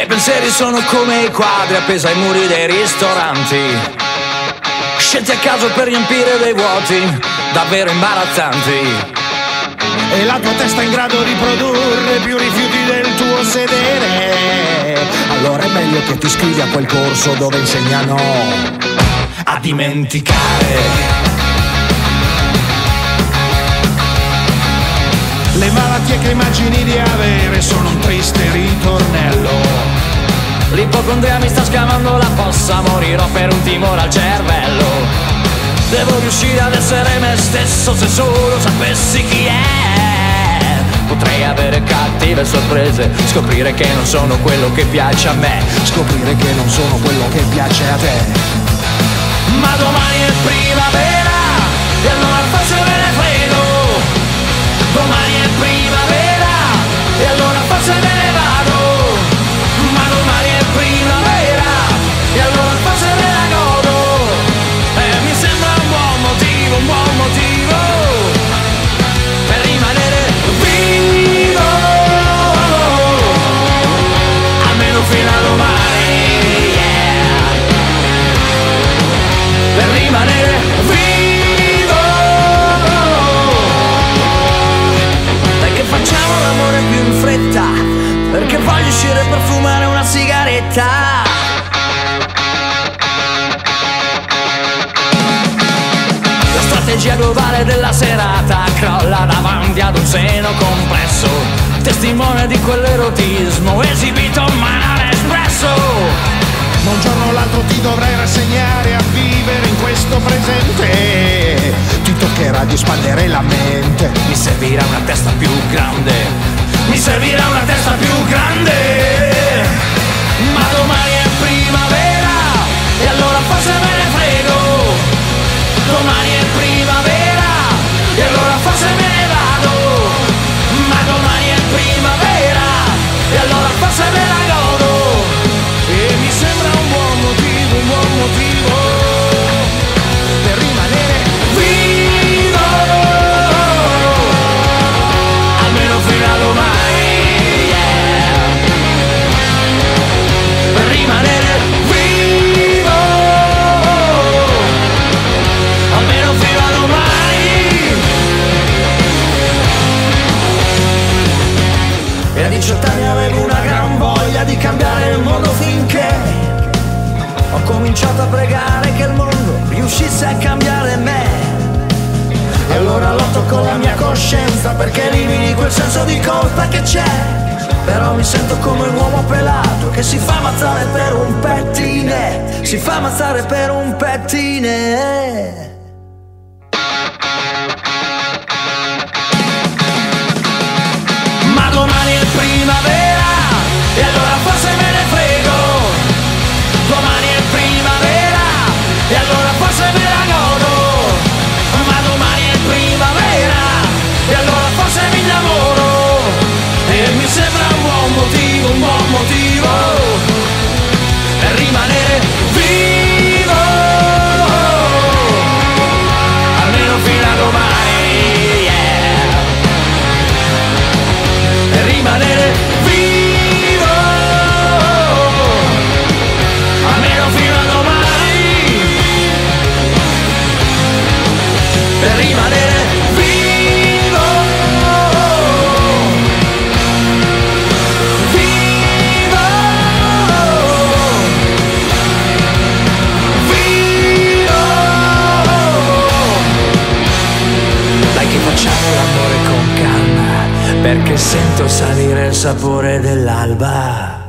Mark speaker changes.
Speaker 1: miei pensieri sono come i quadri appesi ai muri dei ristoranti, scelti a caso per riempire dei vuoti davvero imbarazzanti.
Speaker 2: E la tua testa è in grado di produrre più rifiuti del tuo sedere. Allora è meglio che ti iscrivi a quel corso dove insegnano a dimenticare. Le malattie che immagini di avere sono un triste ritornello.
Speaker 1: L'ipocondria mi sta scavando la fossa, morirò per un timore al cervello. Devo riuscire ad essere me stesso, se solo sapessi chi è. Potrei avere cattive sorprese, scoprire che non sono quello che piace a me,
Speaker 2: scoprire che non sono quello che piace a te.
Speaker 1: Ma domani è primavera e allora forse me ne frego. Domani è primavera e allora forse me ne vado. Ma domani è primavera e allora forse me la godo. E mi sembra un buon motivo per rimanere vivo, almeno fino a domani, yeah. Per rimanere vivo. Dai che facciamo l'amore più in fretta, perché voglio uscire per fumare una sigaretta. La strategia globale della serata crolla davanti ad un seno compresso, testimone di quell'erotismo esibito ma non espresso.
Speaker 2: Ma un giorno o l'altro ti dovrai rassegnare a vivere in questo presente. Ti toccherà di espandere la mente.
Speaker 1: Mi servirà una testa più grande, mi servirà una testa più grande. Ma domani è primavera e allora forse me ne frego. Domani è primavera e allora forse me ne vado. Ma domani è primavera e allora forse me la godo. E mi sembra un buon motivo per rimanere vivo, almeno fino a domani, yeah. Per rimanere vivo, almeno fino a domani. E a 18 anni avevo una gran voglia di cambiare il mondo, finché ho cominciato a pregare che il mondo riuscisse a cambiare me.
Speaker 2: E allora lotto con la mia coscienza, perché elimini quel senso di colpa che c'è.
Speaker 1: Però mi sento come un uomo pelato che si fa ammazzare per un pettine, si fa ammazzare per un pettine. Ma domani è primavera e allora forse me ne frego. Domani è primavera e allora forse me la godo. Ma domani è primavera e allora forse mi innamoro. E mi sembra un buon motivo per rimanere vivo, almeno fino a domani, yeah. Per rimanere vivo, almeno fino a domani, per rimanere vivo, vivo, vivo. Dai che facciamo l'amore con calma, perché sento salire il sapore dell'alba.